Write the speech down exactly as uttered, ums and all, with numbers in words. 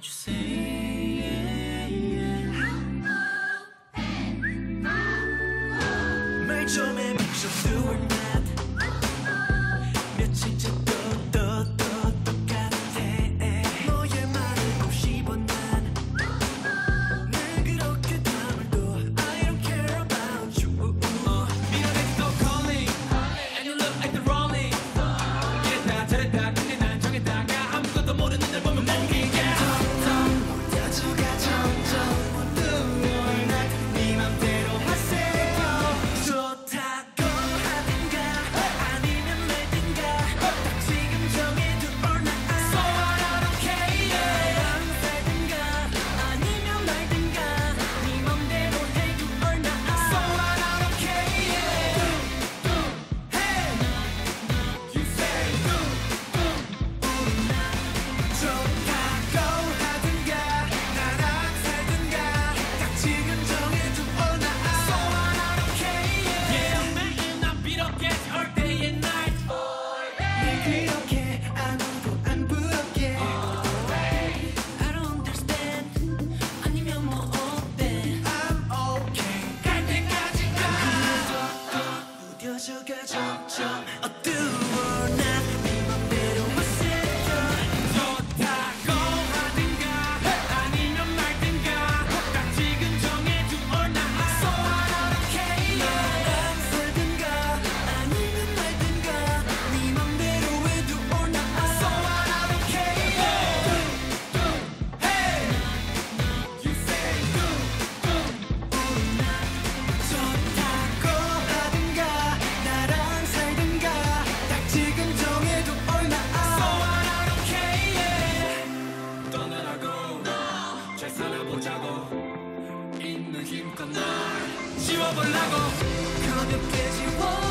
what you say. 말 좀 해, make sure you are not. 며칠째 또 또 또 똑같아. 너의 말을 꼭 씹어 난. 날 그렇게 다물고 I don't care about you. 미련이 또 calling and you look like the rolling. 이랬다 저랬다 근데 난 정했다가 아무것도 모르는 날 보면 멍이게. 점점 무뎌져가 점점 모두 날 네 맘대로 하세요. 좋다고 하든가 아니면 말든가 딱 지금 정해도 or not. So I don't care. 난 살든가 아니면 말든가 네 맘대로 해도 or not. So I don't care. Hey, you say 좋다고 하든가 나랑 살든가 딱 지금 정해도 or not. So I don't care. Yeah, 매일 난 비롭게 all day and night. 내 그렇게 아무도 안 부럽게. I don't understand. 아니면 뭐 어때? I'm okay. 갈 때까지 가. 무뎌져가 점점 어두워 난 네 맘대로 하세요. 좋다고 하든가 아니면 말든가 딱 지금 정해도 or not. So I don't care. 나랑 살든가 아니면 말든가 네 맘대로 해도 or not. So I don't care. Hey, you say 좋다고 하든가 나랑 살든가 딱 지금 정해도 or not. So I don't care. 떠나라고 잘 살아보자고 있는 힘껏 날 지워보려고 가볍게 지워.